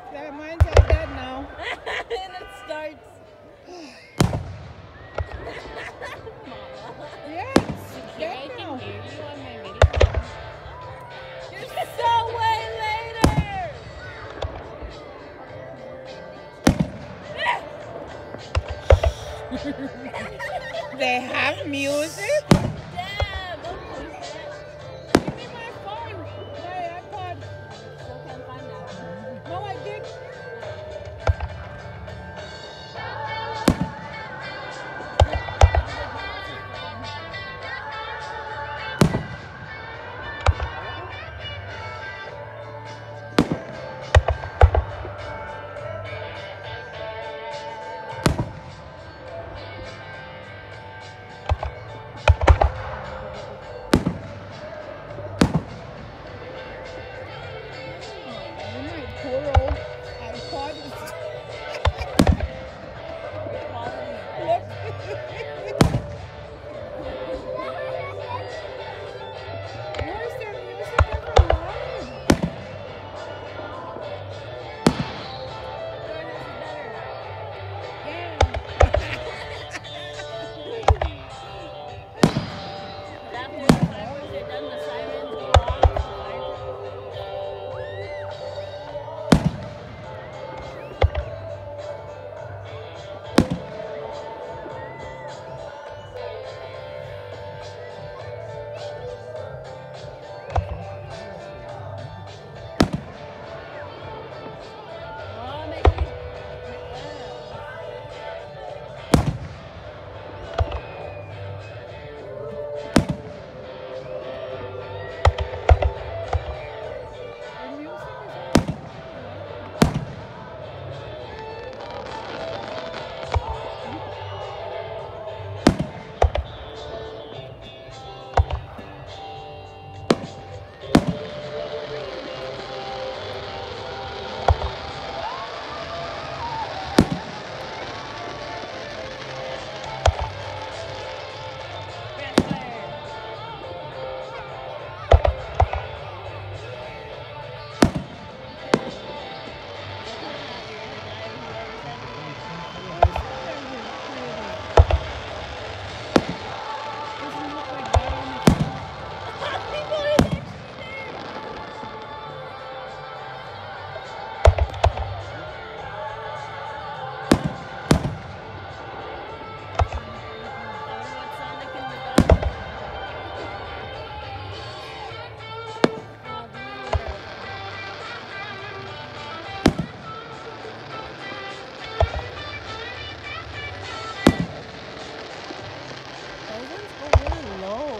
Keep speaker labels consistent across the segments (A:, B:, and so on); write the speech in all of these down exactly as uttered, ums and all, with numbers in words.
A: That mine's like that now.
B: And it starts.
A: Yes.
B: Here, I
A: That
B: can
A: now.
B: hear you on my video. You're so way later!
A: They have music?
B: Damn! Don't push that.
A: Give me my phone. My iPod.
B: Still can't find that one.
A: No, I did. Oh, my poor old iPod. Look. Where's their music ever live? Yeah.
B: After the fireworks are done, the sirens go off. The fire- Oh, maybe.
A: The music is
B: Grass fire.
A: doesn't look like that on the
B: People is actually there. What Sonic in the back? Oh, dude. Those ones go really low.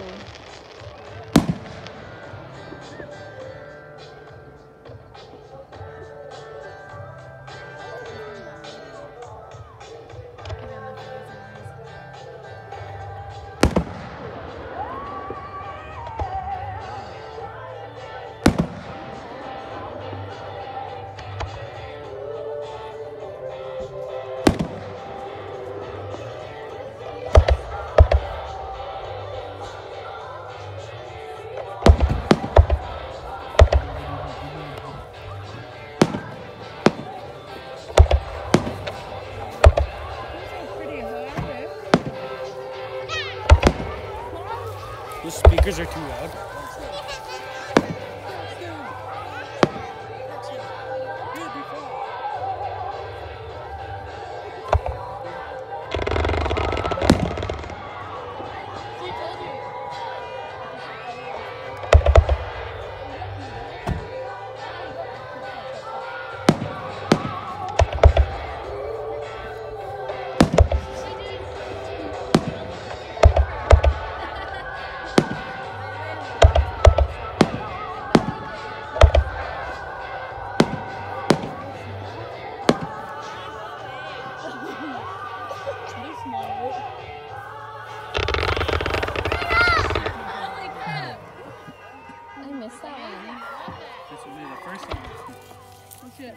A: pretty high, eh?
C: The speakers are too loud.
B: She told you.
A: This small.
B: Holy crap. I missed that one.
C: This will be the first one.
A: Oh shit.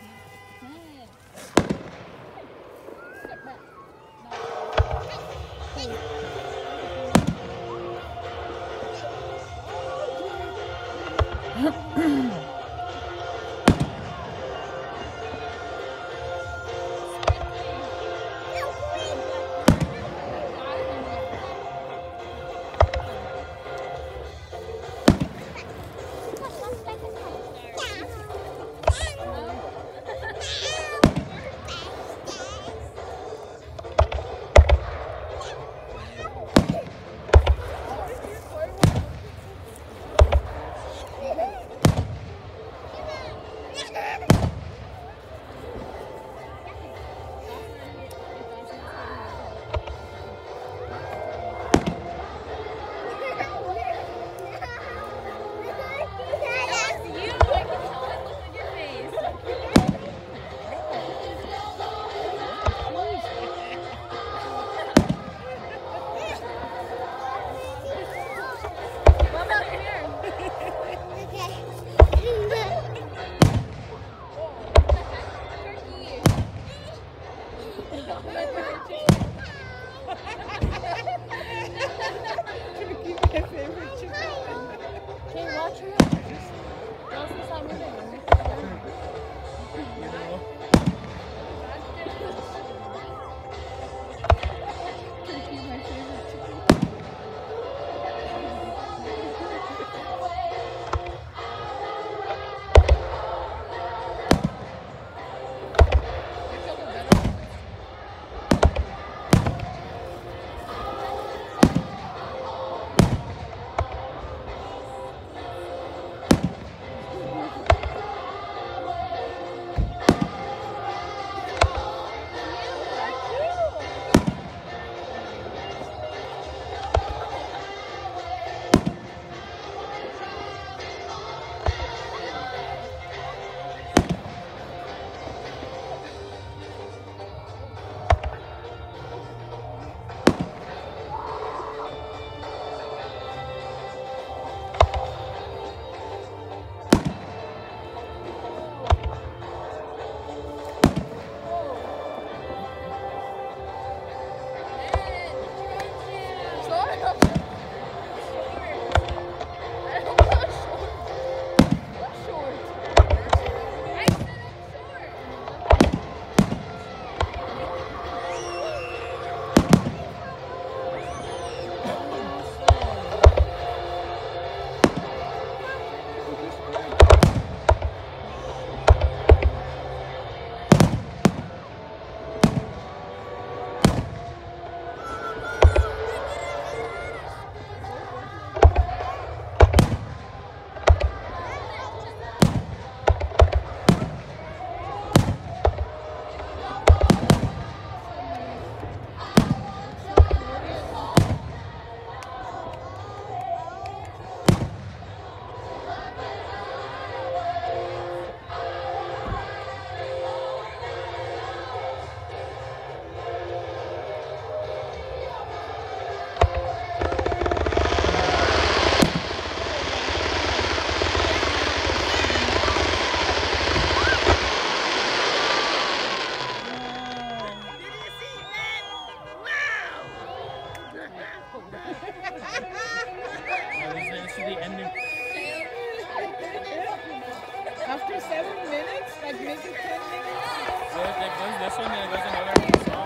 C: this one, then it goes another song.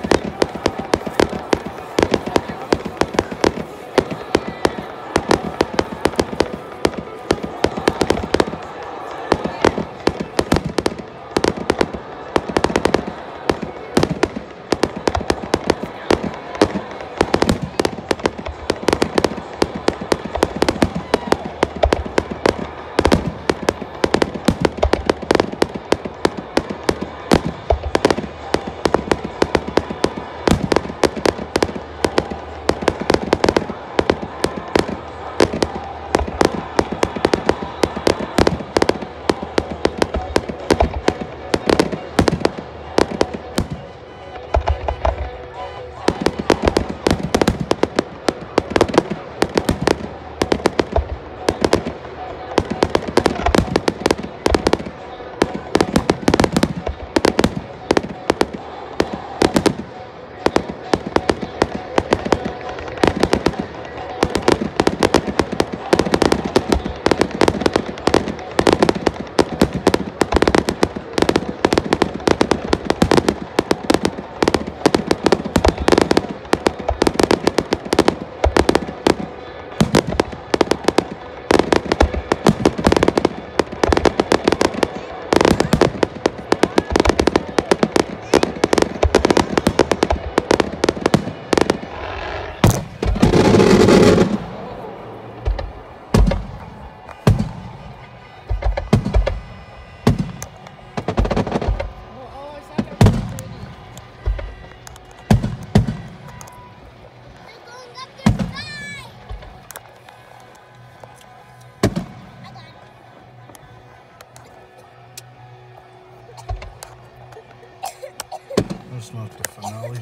D: That's not the finale.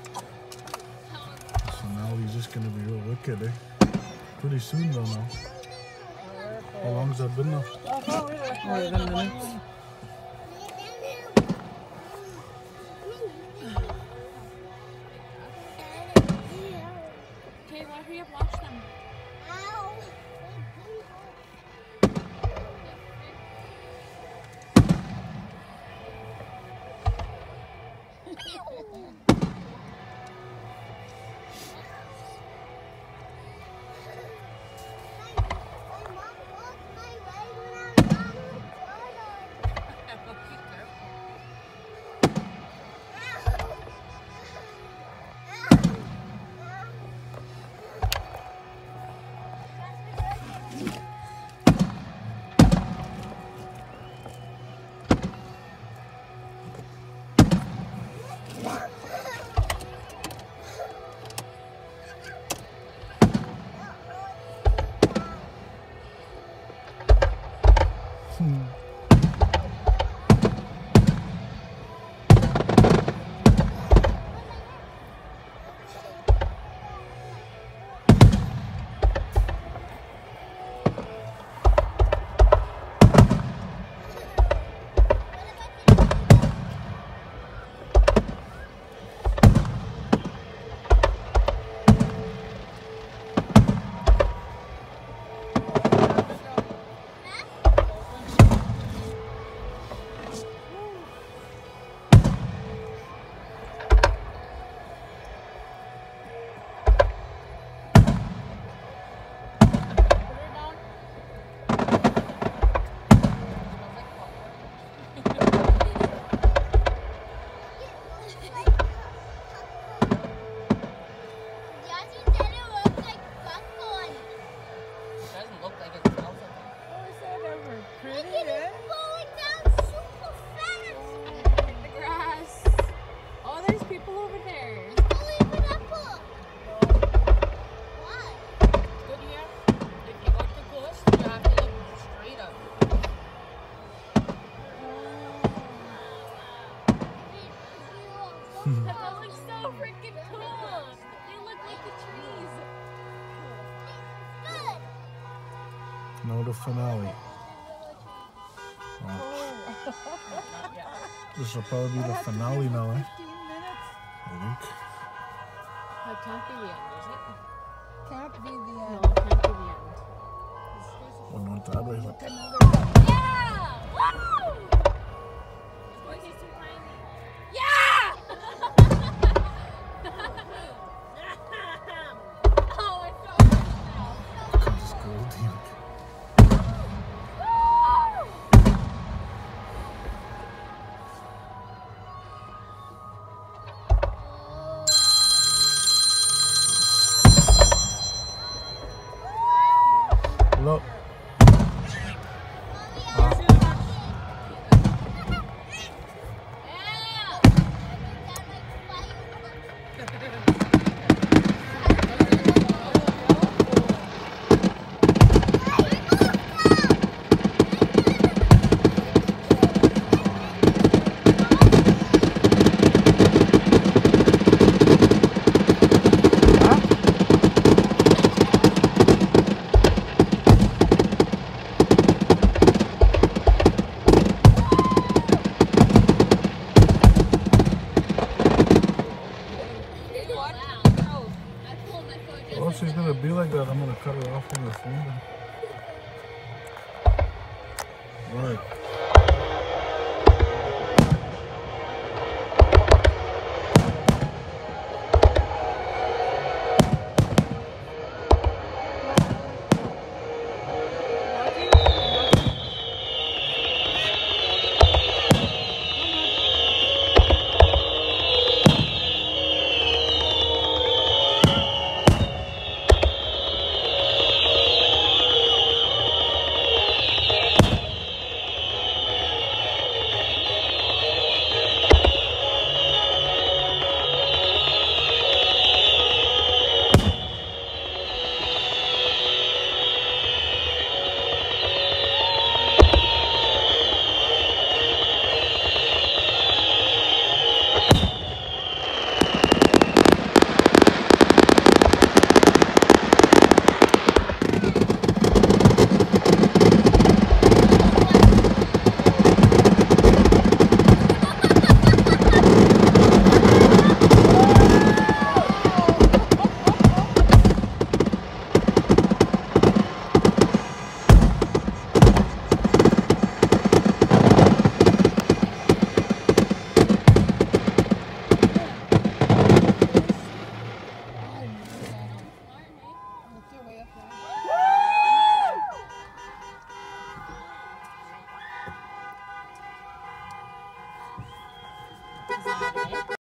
D: The finale's just gonna be real wicked, eh? Pretty soon though now. How long's that been now?
A: eleven minutes.
B: Okay, well, hurry up, watch them. That looks so freaking cool. They look like the trees. Good.
D: Now the finale. Watch. This will probably be the finale now, eh? I think.
B: That can't be the end, is it?
A: Can't be the
B: No,
A: end.
B: it can't be the end.
D: Oh, not that way. Look.
B: Yeah! Woo! This boy's too tiny. Yeah! Oh, it's so good.
D: Just go deep. Hello. Well, if she's gonna be like that, I'm gonna cut her off from the phone. Right.
B: Way up there.